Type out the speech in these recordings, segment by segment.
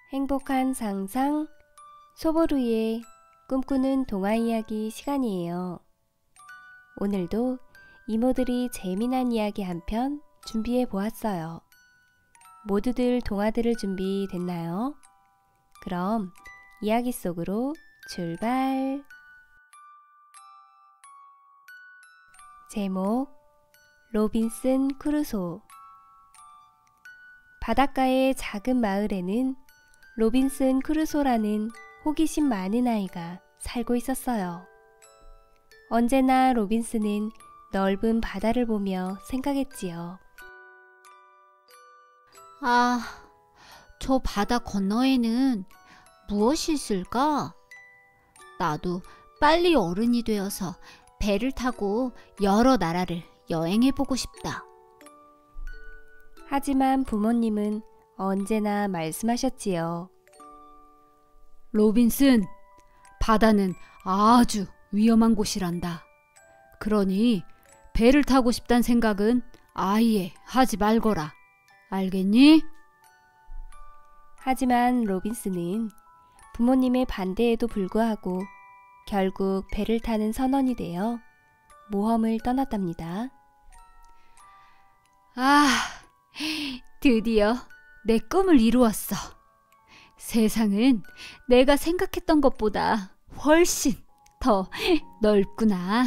행복한 상상, 소보루의 꿈꾸는 동화 이야기 시간이에요. 오늘도 이모들이 재미난 이야기 한 편 준비해 보았어요. 모두들 동화들을 준비됐나요? 그럼 이야기 속으로 출발! 제목 로빈슨 크루소. 바닷가의 작은 마을에는 로빈슨 크루소라는 호기심 많은 아이가 살고 있었어요. 언제나 로빈슨은 넓은 바다를 보며 생각했지요. 아, 저 바다 건너에는 무엇이 있을까? 나도 빨리 어른이 되어서 배를 타고 여러 나라를 여행해보고 싶다. 하지만 부모님은 언제나 말씀하셨지요. 로빈슨, 바다는 아주 위험한 곳이란다. 그러니 배를 타고 싶단 생각은 아예 하지 말거라. 알겠니? 하지만 로빈슨은 부모님의 반대에도 불구하고 결국 배를 타는 선원이 되어 모험을 떠났답니다. 아, 드디어 내 꿈을 이루었어. 세상은 내가 생각했던 것보다 훨씬 더 넓구나.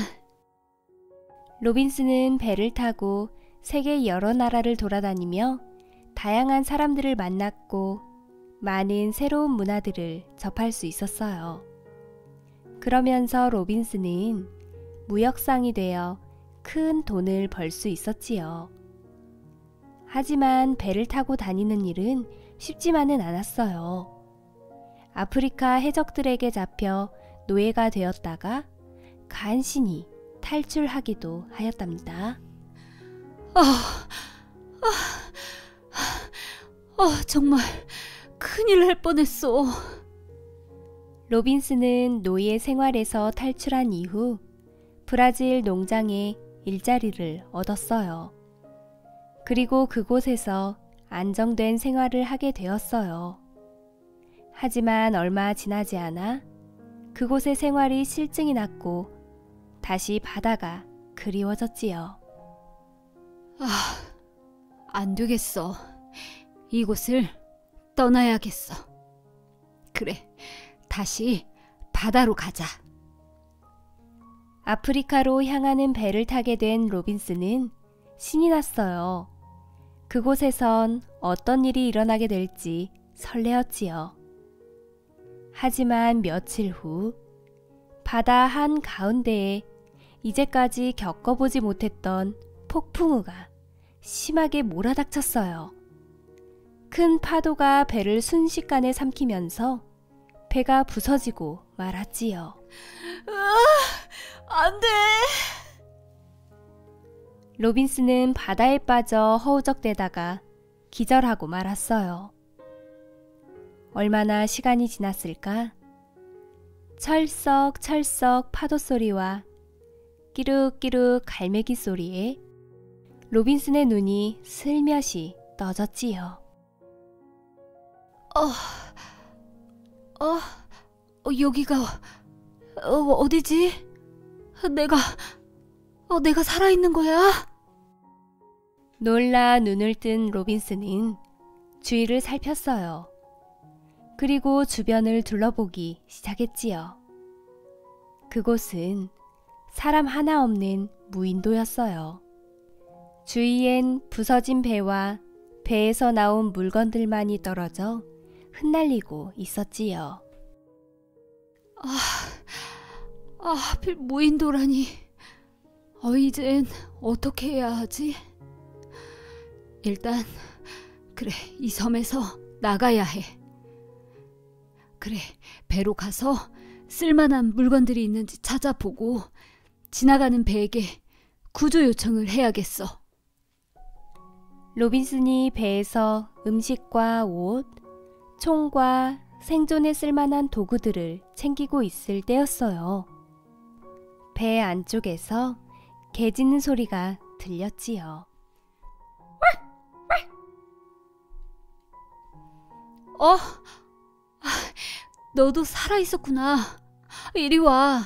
로빈슨은 배를 타고 세계 여러 나라를 돌아다니며 다양한 사람들을 만났고 많은 새로운 문화들을 접할 수 있었어요. 그러면서 로빈슨은 무역상이 되어 큰 돈을 벌 수 있었지요. 하지만 배를 타고 다니는 일은 쉽지만은 않았어요. 아프리카 해적들에게 잡혀 노예가 되었다가 간신히 탈출하기도 하였답니다. 정말 큰일 날 뻔했어. 로빈슨은 노예 생활에서 탈출한 이후 브라질 농장에 일자리를 얻었어요. 그리고 그곳에서 안정된 생활을 하게 되었어요. 하지만 얼마 지나지 않아 그곳의 생활이 실증이 났고 다시 바다가 그리워졌지요. 안 되겠어. 이곳을 떠나야겠어. 그래, 다시 바다로 가자. 아프리카로 향하는 배를 타게 된 로빈슨은 신이 났어요. 그곳에선 어떤 일이 일어나게 될지 설레었지요. 하지만 며칠 후 바다 한 가운데에 이제까지 겪어보지 못했던 폭풍우가 심하게 몰아닥쳤어요. 큰 파도가 배를 순식간에 삼키면서 배가 부서지고 말았지요. 안 돼! 로빈슨은 바다에 빠져 허우적대다가 기절하고 말았어요. 얼마나 시간이 지났을까? 철썩철썩 파도 소리와 끼룩끼룩 갈매기 소리에 로빈슨의 눈이 슬며시 떠졌지요. 여기가 어디지? 내가 살아있는 거야? 놀라 눈을 뜬 로빈슨은 주위를 살폈어요. 그리고 주변을 둘러보기 시작했지요. 그곳은 사람 하나 없는 무인도였어요. 주위엔 부서진 배와 배에서 나온 물건들만이 떨어져 흩날리고 있었지요. 하필 무인도라니. 이젠 어떻게 해야 하지? 일단 그래, 이 섬에서 나가야 해. 그래, 배로 가서 쓸만한 물건들이 있는지 찾아보고 지나가는 배에게 구조 요청을 해야겠어. 로빈슨이 배에서 음식과 옷, 총과 생존에 쓸만한 도구들을 챙기고 있을 때였어요. 배 안쪽에서 개 짖는 소리가 들렸지요. 너도 살아있었구나. 이리 와.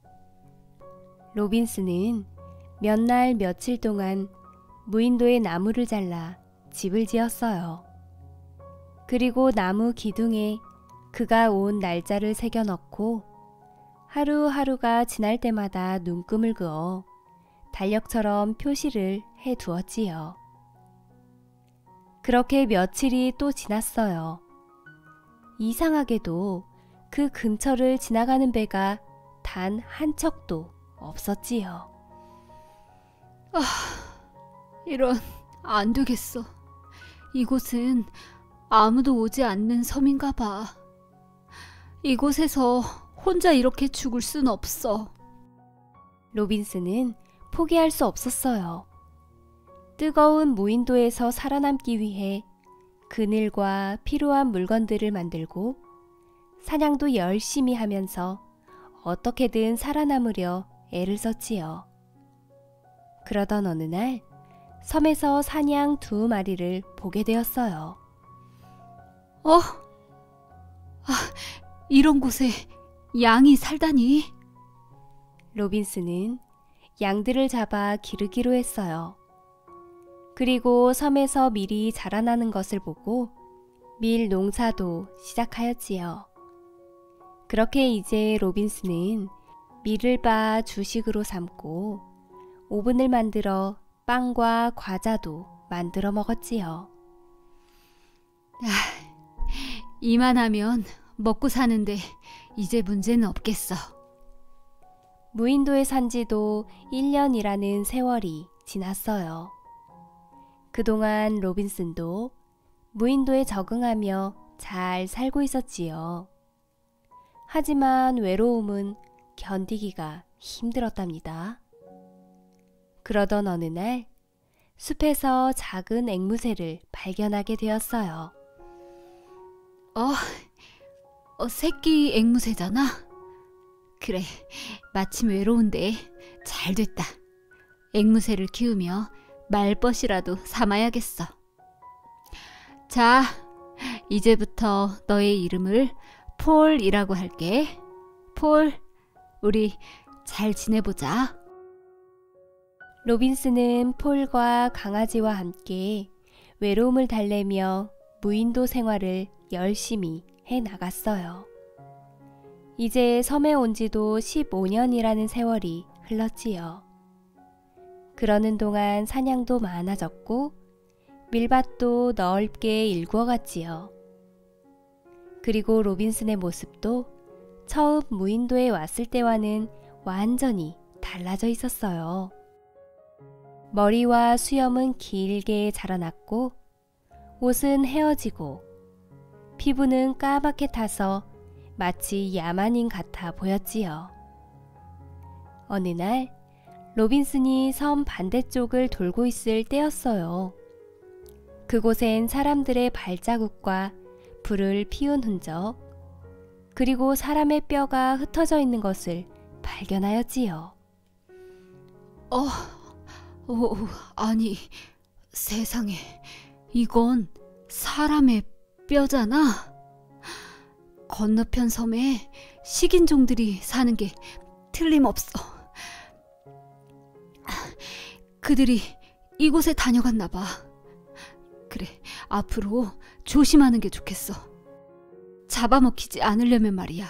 로빈스는 몇 날 며칠 동안 무인도에 나무를 잘라 집을 지었어요. 그리고 나무 기둥에 그가 온 날짜를 새겨 넣고 하루하루가 지날 때마다 눈금을 그어 달력처럼 표시를 해 두었지요. 그렇게 며칠이 또 지났어요. 이상하게도 그 근처를 지나가는 배가 단 한 척도 없었지요. 이런, 안 되겠어. 이곳은 아무도 오지 않는 섬인가 봐. 이곳에서 혼자 이렇게 죽을 순 없어. 로빈스는 포기할 수 없었어요. 뜨거운 무인도에서 살아남기 위해 그늘과 필요한 물건들을 만들고 사냥도 열심히 하면서 어떻게든 살아남으려 애를 썼지요. 그러던 어느 날 섬에서 사냥 2마리를 보게 되었어요. 이런 곳에 양이 살다니. 로빈스는 양들을 잡아 기르기로 했어요. 그리고 섬에서 밀이 자라나는 것을 보고 밀 농사도 시작하였지요. 그렇게 이제 로빈스는 밀을 빻아 주식으로 삼고 오븐을 만들어 빵과 과자도 만들어 먹었지요. 이만하면 먹고 사는데 이제 문제는 없겠어. 무인도에 산 지도 1년이라는 세월이 지났어요. 그동안 로빈슨도 무인도에 적응하며 잘 살고 있었지요. 하지만 외로움은 견디기가 힘들었답니다. 그러던 어느 날 숲에서 작은 앵무새를 발견하게 되었어요. 새끼 앵무새잖아. 그래, 마침 외로운데 잘 됐다. 앵무새를 키우며 말벗이라도 삼아야겠어. 자, 이제부터 너의 이름을 폴이라고 할게. 폴, 우리 잘 지내보자. 로빈스는 폴과 강아지와 함께 외로움을 달래며 무인도 생활을 열심히 해 나갔어요. 이제 섬에 온 지도 15년이라는 세월이 흘렀지요. 그러는 동안 사냥도 많아졌고 밀밭도 넓게 일구어갔지요. 그리고 로빈슨의 모습도 처음 무인도에 왔을 때와는 완전히 달라져 있었어요. 머리와 수염은 길게 자라났고 옷은 헤어지고 피부는 까맣게 타서 마치 야만인 같아 보였지요. 어느 날 로빈슨이 섬 반대쪽을 돌고 있을 때였어요. 그곳엔 사람들의 발자국과 불을 피운 흔적, 그리고 사람의 뼈가 흩어져 있는 것을 발견하였지요. 아니, 세상에, 이건 사람의 뼈잖아. 건너편 섬에 식인종들이 사는 게 틀림없어. 그들이 이곳에 다녀갔나 봐. 그래, 앞으로 조심하는 게 좋겠어. 잡아먹히지 않으려면 말이야.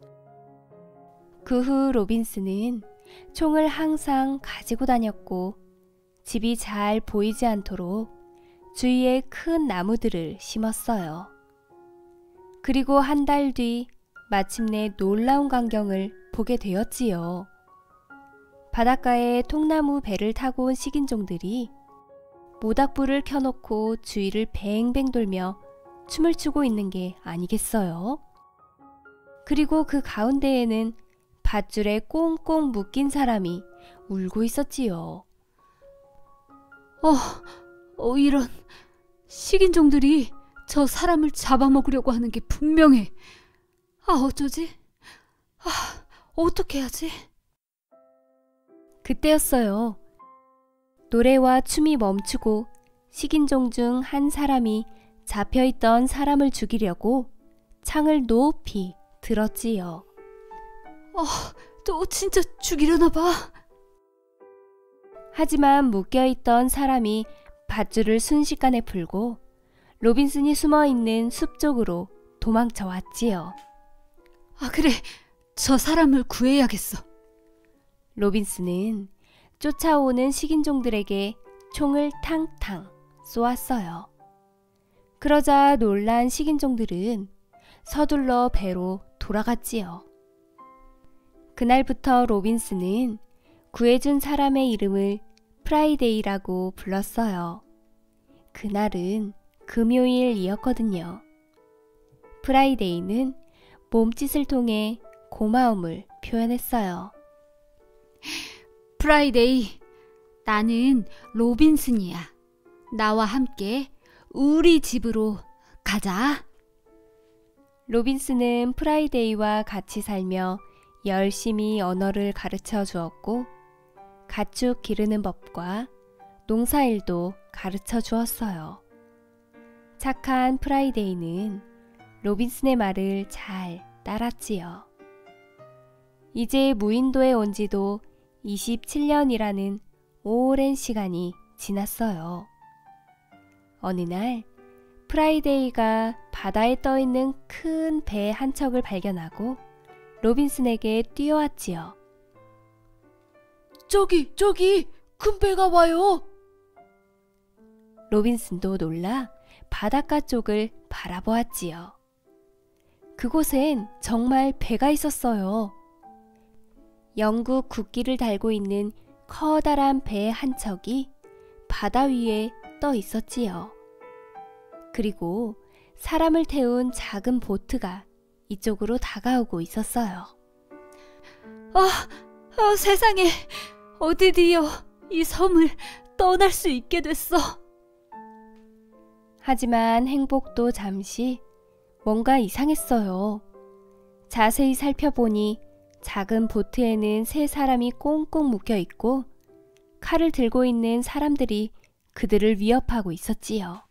그 후 로빈슨은 총을 항상 가지고 다녔고 집이 잘 보이지 않도록 주위에 큰 나무들을 심었어요. 그리고 한 달 뒤 마침내 놀라운 광경을 보게 되었지요. 바닷가에 통나무 배를 타고 온 식인종들이 모닥불을 켜놓고 주위를 뱅뱅 돌며 춤을 추고 있는 게 아니겠어요? 그리고 그 가운데에는 밧줄에 꽁꽁 묶인 사람이 울고 있었지요. 이런, 식인종들이 저 사람을 잡아먹으려고 하는 게 분명해. 어쩌지? 어떻게 하지? 그때였어요. 노래와 춤이 멈추고 식인종 중 한 사람이 잡혀있던 사람을 죽이려고 창을 높이 들었지요. 또 진짜 죽이려나 봐. 하지만 묶여있던 사람이 밧줄을 순식간에 풀고 로빈슨이 숨어있는 숲 쪽으로 도망쳐 왔지요. 그래, 저 사람을 구해야겠어. 로빈슨은 쫓아오는 식인종들에게 총을 탕탕 쏘았어요. 그러자 놀란 식인종들은 서둘러 배로 돌아갔지요. 그날부터 로빈슨은 구해준 사람의 이름을 프라이데이라고 불렀어요. 그날은 금요일이었거든요. 프라이데이는 몸짓을 통해 고마움을 표현했어요. 프라이데이, 나는 로빈슨이야. 나와 함께 우리 집으로 가자. 로빈슨은 프라이데이와 같이 살며 열심히 언어를 가르쳐 주었고 가축 기르는 법과 농사일도 가르쳐 주었어요. 착한 프라이데이는 로빈슨의 말을 잘 따랐지요. 이제 무인도에 온 지도 27년이라는 오랜 시간이 지났어요. 어느 날 프라이데이가 바다에 떠있는 큰 배 한 척을 발견하고 로빈슨에게 뛰어왔지요. 저기, 큰 배가 와요. 로빈슨도 놀라 바닷가 쪽을 바라보았지요. 그곳엔 정말 배가 있었어요. 영국 국기를 달고 있는 커다란 배 한 척이 바다 위에 떠 있었지요. 그리고 사람을 태운 작은 보트가 이쪽으로 다가오고 있었어요. 세상에, 드디어 이 섬을 떠날 수 있게 됐어. 하지만 행복도 잠시 뭔가 이상했어요. 자세히 살펴보니 작은 보트에는 세 사람이 꽁꽁 묶여 있고 칼을 들고 있는 사람들이 그들을 위협하고 있었지요.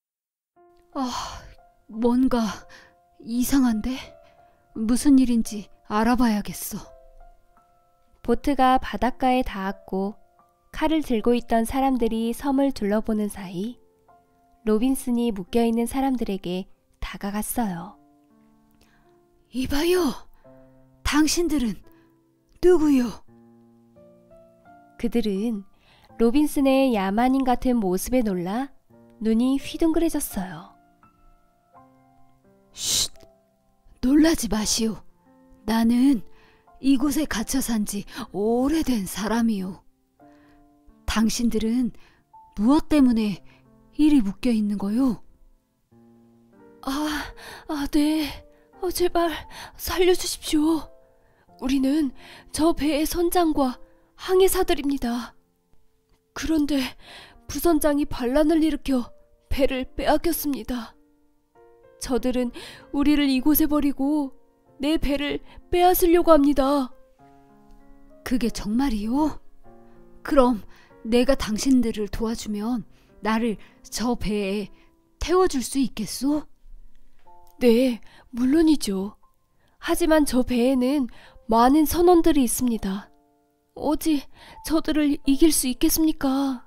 뭔가 이상한데? 무슨 일인지 알아봐야겠어. 보트가 바닷가에 닿았고 칼을 들고 있던 사람들이 섬을 둘러보는 사이 로빈슨이 묶여있는 사람들에게 다가갔어요. 이봐요, 당신들은 누구요? 그들은 로빈슨의 야만인 같은 모습에 놀라 눈이 휘둥그레졌어요. 쉿! 놀라지 마시오. 나는 이곳에 갇혀 산 지 오래된 사람이요. 당신들은 무엇 때문에 이리 묶여 있는 거요? 네. 제발 살려주십시오. 우리는 저 배의 선장과 항해사들입니다. 그런데 부선장이 반란을 일으켜 배를 빼앗겼습니다. 저들은 우리를 이곳에 버리고 내 배를 빼앗으려고 합니다. 그게 정말이요? 그럼 내가 당신들을 도와주면 나를 저 배에 태워줄 수 있겠소? 네, 물론이죠. 하지만 저 배에는 많은 선원들이 있습니다. 어찌 저들을 이길 수 있겠습니까?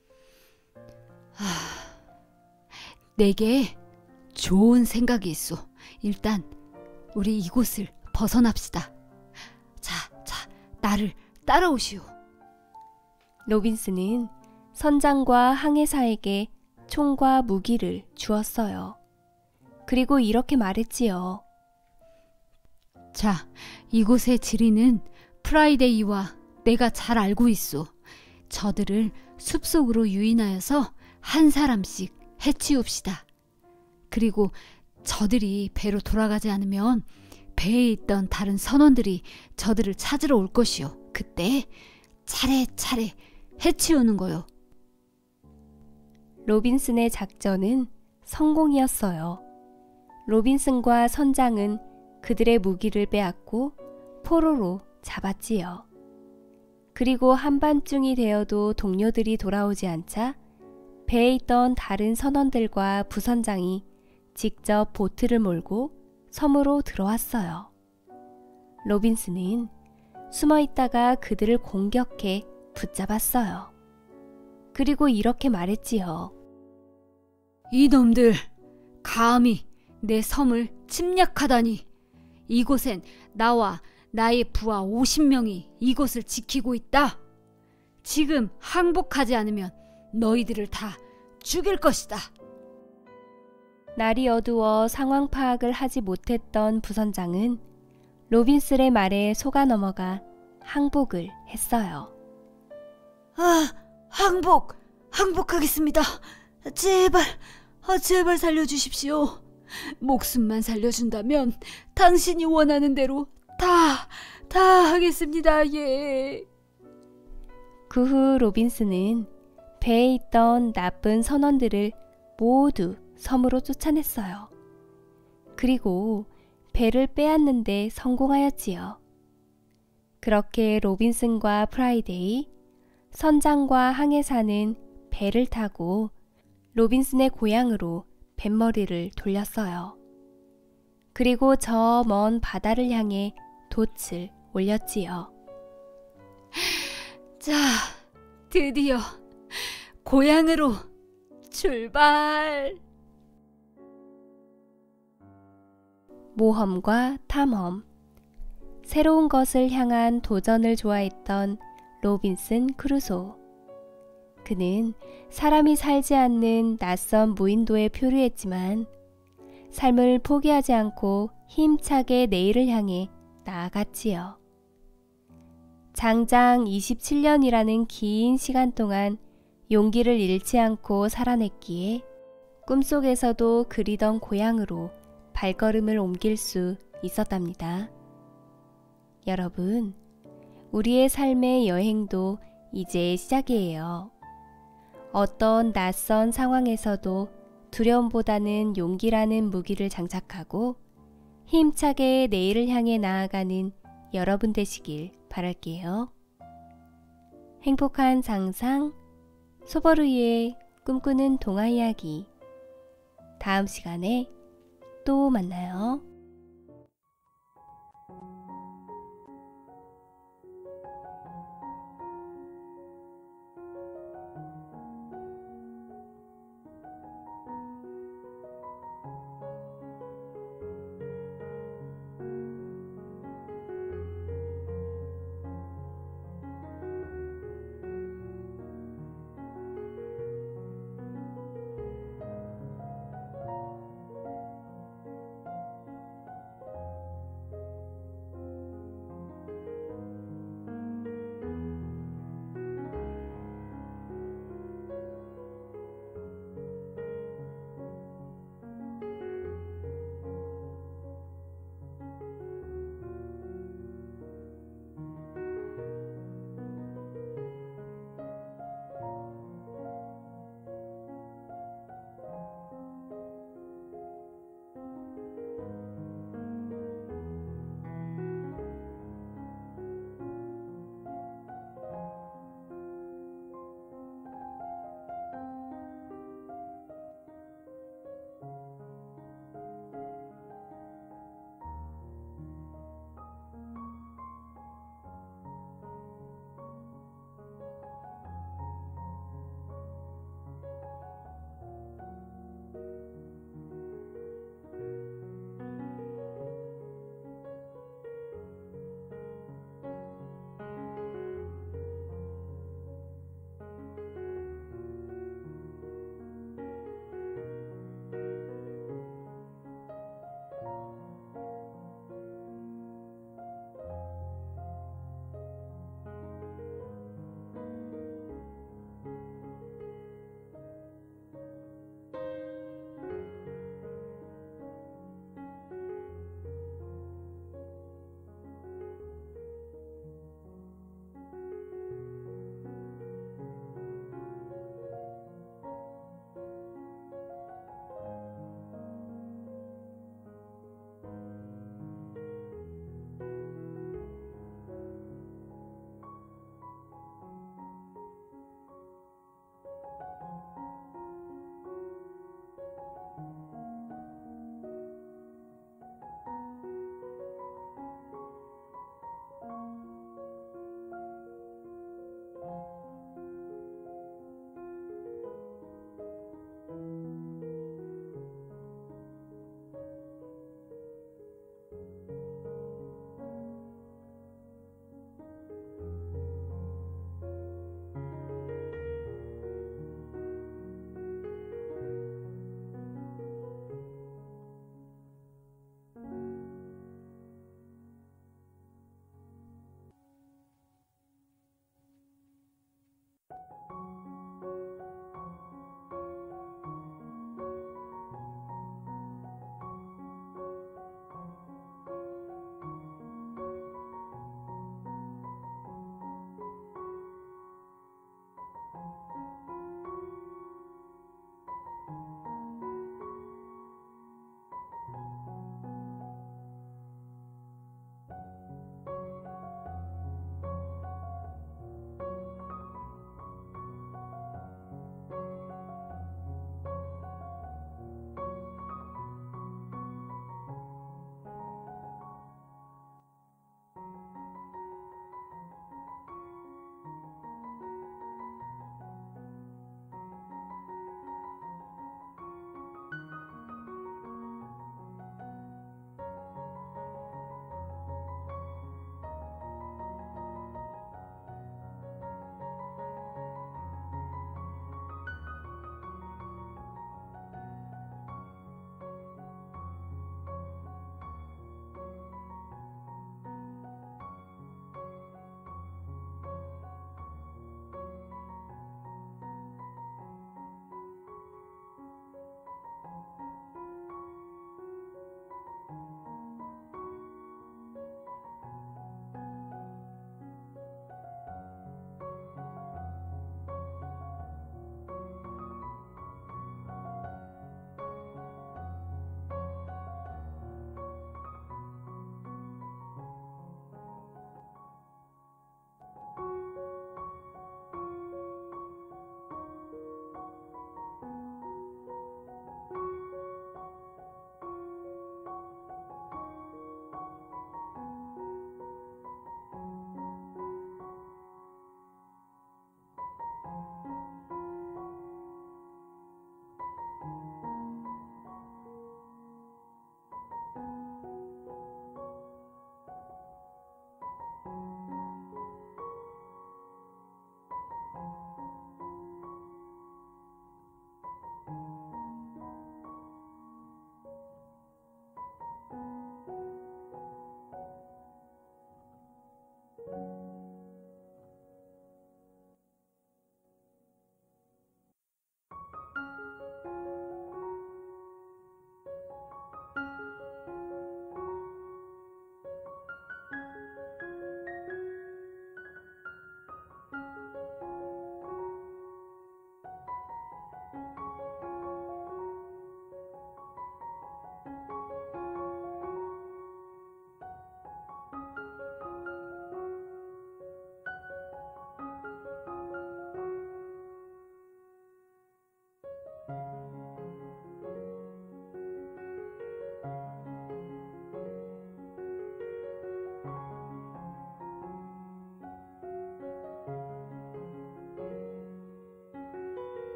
내게 좋은 생각이 있어. 일단 우리 이곳을 벗어납시다. 자, 나를 따라오시오. 로빈슨은 선장과 항해사에게 총과 무기를 주었어요. 그리고 이렇게 말했지요. 자, 이곳의 지리는 프라이데이와 내가 잘 알고 있소. 저들을 숲속으로 유인하여서 한 사람씩 해치웁시다. 그리고 저들이 배로 돌아가지 않으면 배에 있던 다른 선원들이 저들을 찾으러 올 것이요. 그때 차례차례 해치우는 거요. 로빈슨의 작전은 성공이었어요. 로빈슨과 선장은 그들의 무기를 빼앗고 포로로 잡았지요. 그리고 한밤중이 되어도 동료들이 돌아오지 않자 배에 있던 다른 선원들과 부선장이 직접 보트를 몰고 섬으로 들어왔어요. 로빈슨은 숨어 있다가 그들을 공격해 붙잡았어요. 그리고 이렇게 말했지요. 이놈들, 감히 내 섬을 침략하다니. 이곳엔 나와 나의 부하 50명이 이곳을 지키고 있다. 지금 항복하지 않으면 너희들을 다 죽일 것이다. 날이 어두워 상황 파악을 하지 못했던 부선장은 로빈슨의 말에 속아 넘어가 항복을 했어요. 항복하겠습니다. 제발 살려주십시오. 목숨만 살려준다면 당신이 원하는 대로 다 하겠습니다. 예. 그 후 로빈슨은 배에 있던 나쁜 선원들을 모두 섬으로 쫓아냈어요. 그리고 배를 빼앗는데 성공하였지요. 그렇게 로빈슨과 프라이데이, 선장과 항해사는 배를 타고 로빈슨의 고향으로 뱃머리를 돌렸어요. 그리고 저 먼 바다를 향해 돛을 올렸지요. 자, 드디어 고향으로 출발! 모험과 탐험, 새로운 것을 향한 도전을 좋아했던 로빈슨 크루소. 그는 사람이 살지 않는 낯선 무인도에 표류했지만 삶을 포기하지 않고 힘차게 내일을 향해 나아갔지요. 장장 27년이라는 긴 시간 동안 용기를 잃지 않고 살아냈기에 꿈속에서도 그리던 고향으로 발걸음을 옮길 수 있었답니다. 여러분, 우리의 삶의 여행도 이제 시작이에요. 어떤 낯선 상황에서도 두려움보다는 용기라는 무기를 장착하고 힘차게 내일을 향해 나아가는 여러분 되시길 바랄게요. 행복한 상상, 소버루이의 꿈꾸는 동화 이야기. 다음 시간에 또 만나요.